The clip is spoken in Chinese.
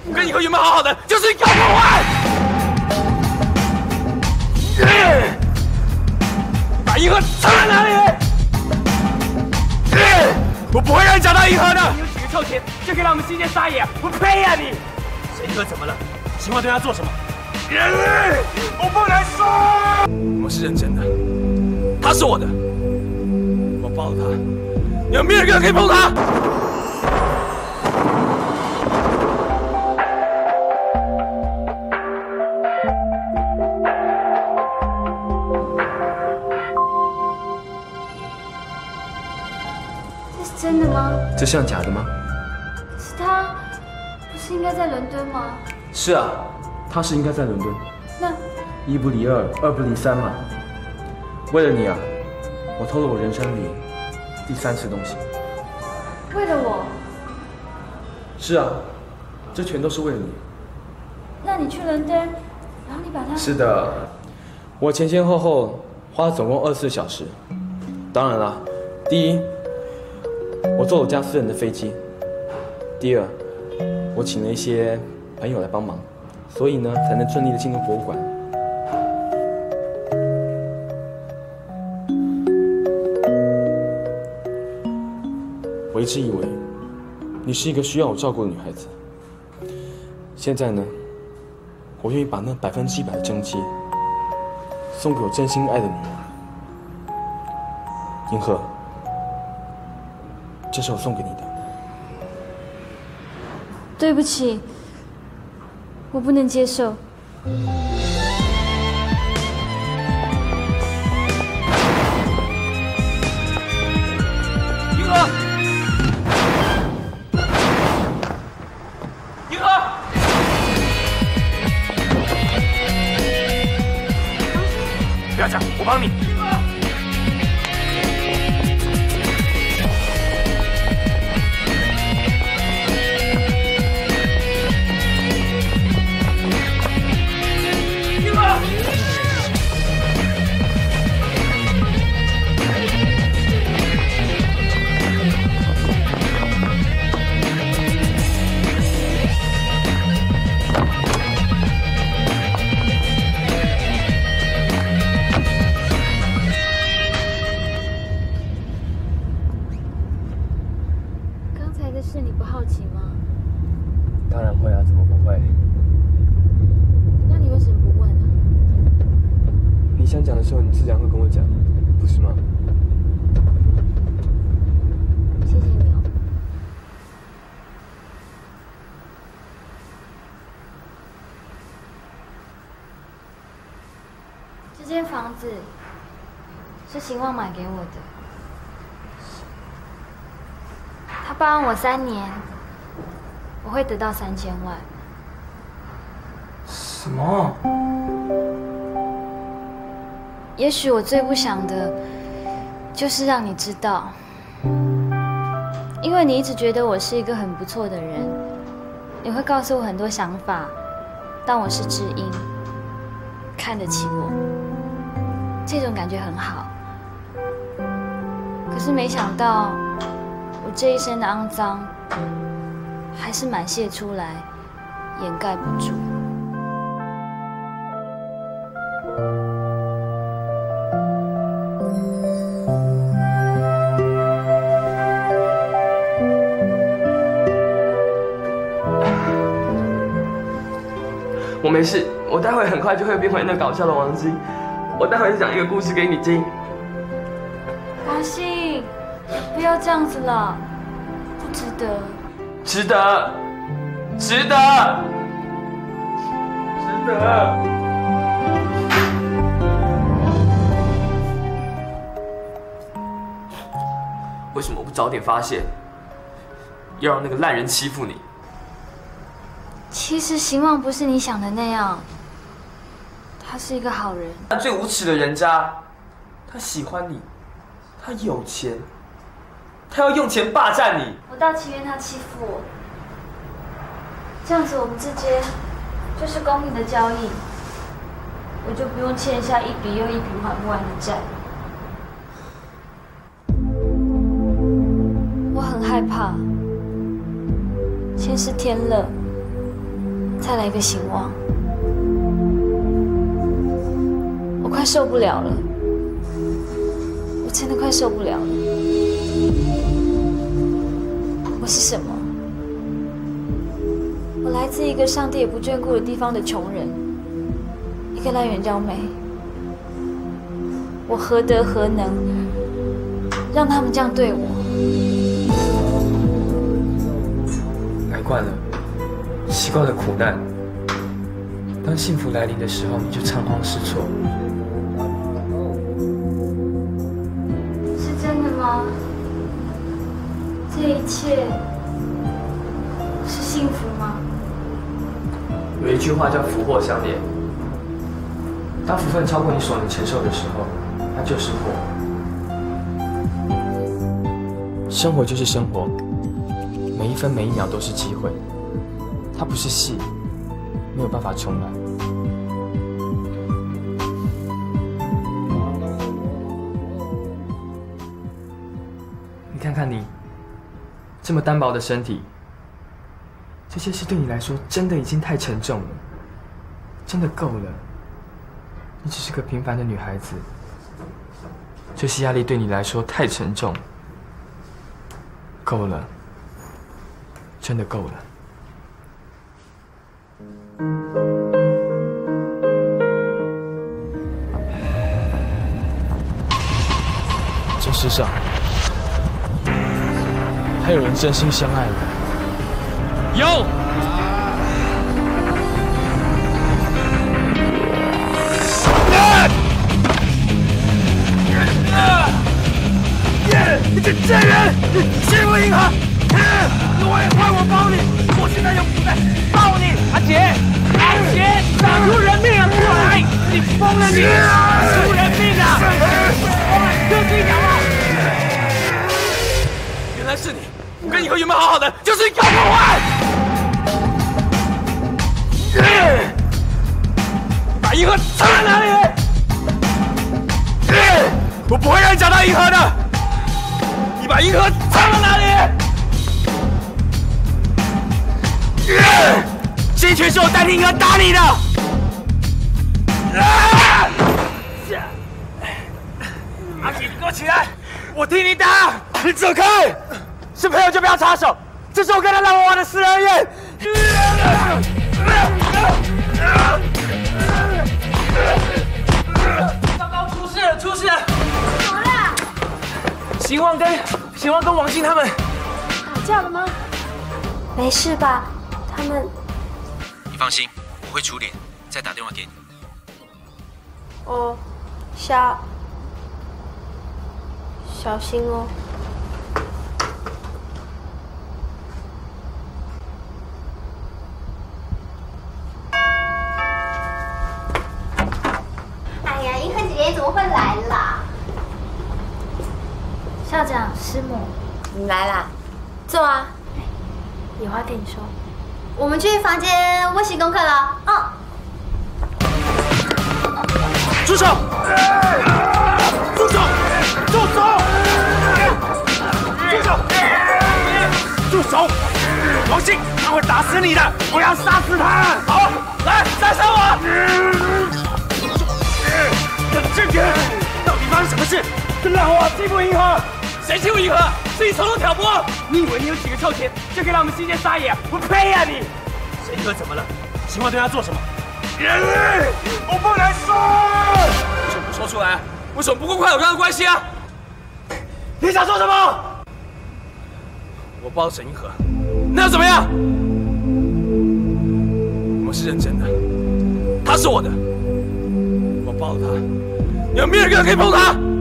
我跟银河原本好好的，就是你搞破坏！把银河藏在哪里？我不会让你找到银河的。你有几个臭钱就可以让我们新界撒野？我呸呀你！谁银河怎么了？秦淮对他做什么？我不能说。我是认真的，他是我的，我抱了他，你们没有一个人可以碰他。 这是真的吗？ 这像假的吗？ 是他，不是应该在伦敦吗？ 是啊，他是应该在伦敦。 那一不离二，二不离三嘛。为了你啊，我偷了我人生里第3次东西。 为了我？ 是啊，这全都是为了你。 那你去伦敦，然后你把它…… 是的，我前前后后花了总共24小时。当然了，第一，我坐我家私人的飞机；第二，我请了一些朋友来帮忙，所以呢，才能顺利的进入博物馆。我一直以为你是一个需要我照顾的女孩子，现在呢，我愿意把那100%的贞洁送给我真心爱的女儿。银河，这是我送给你的。 对不起，我不能接受。 银河，银河，不要讲，我帮你。 是你不好奇吗？ 当然会啊，怎么不会？ 那你为什么不问呢？ 你想讲的时候，你自然会跟我讲，不是吗？ 谢谢你哦。这间房子是秦望买给我的。他包养我3年，我会得到3000万。 什么？ 也许我最不想的，就是让你知道，因为你一直觉得我是一个很不错的人，你会告诉我很多想法，当我是知音，看得起我，这种感觉很好。可是没想到。我这一身的肮脏，还是满泄出来，掩盖不住。 我没事，我待会很快就会变回那搞笑的王姬。我待会讲一个故事给你听。 王信。不要这样子了，不值得。 值得，值得，值得。为什么不早点发现？要让那个烂人欺负你？ 其实邢望不是你想的那样，他是一个好人。 他最无耻的人渣，他喜欢你，他有钱。他要用钱霸占你， 我倒情愿他欺负我，这样子我们之间就是公平的交易，我就不用欠下一笔又一笔还不完的债。我很害怕，先是天乐， 再来一个兴旺。我快受不了了，我真的快受不了了。我是什么？我来自一个上帝也不眷顾的地方的穷人，一个赖元娇妹。我何德何能，让他们这样对我？ 来惯了，习惯了苦难，当幸福来临的时候，你就仓皇失措。 是真的吗？这一切是幸福吗？ 有一句话叫福祸相连，当福分超过你所能承受的时候，它就是祸。生活就是生活，每一分每一秒都是机会，它不是戏，没有办法重来。你看看你，这么单薄的身体，这些事对你来说真的已经太沉重了，真的够了。你只是个平凡的女孩子，这些压力对你来说太沉重，够了，真的够了。 这世上还有人真心相爱吗？有。你这贱人，欺负银河，如果换我帮你，我现在就不再抱你。阿杰，阿杰，打出人命啊！过来，你疯了你！打出人命啊！就这样啊！原来是你，我跟银河原本好好的，就是你搞破坏。把银河藏在哪里？我不会让你找到银河的。你把银河藏到哪里？这一拳是我代替银河打你的。阿杰，你给我起来！我替你打！你走开！是朋友就不要插手，这是我跟他让我玩的私人恩怨。糟糕，出事了！出事了！ 怎么了？ 邢旺跟王静他们打架了吗？没事吧？他们…… 你放心，我会处理，再打电话给你。 哦，小心哦。 哎呀，银河姐姐怎么会来啦？ 校长、师母， 你来啦，坐啊。 有话跟你说。 我们去房间温习功课了。哦。 住手！住手！住手！住手！住手！王静，他会打死你的！我要杀死他！好，来，杀杀我！冷静点！到底发生什么事？让我欺负银河！谁欺负银河？是你从中挑拨！你以为你有几个臭钱就可以让我们西街撒野？我呸呀你！谁银河怎么了？秦淮对他做什么？我不能说！为什么不说出来？为什么不公开有这样的关系啊？你想说什么？我抱沈银河，那又怎么样？我是认真的，他是我的，我抱他，你们没有人可以碰他。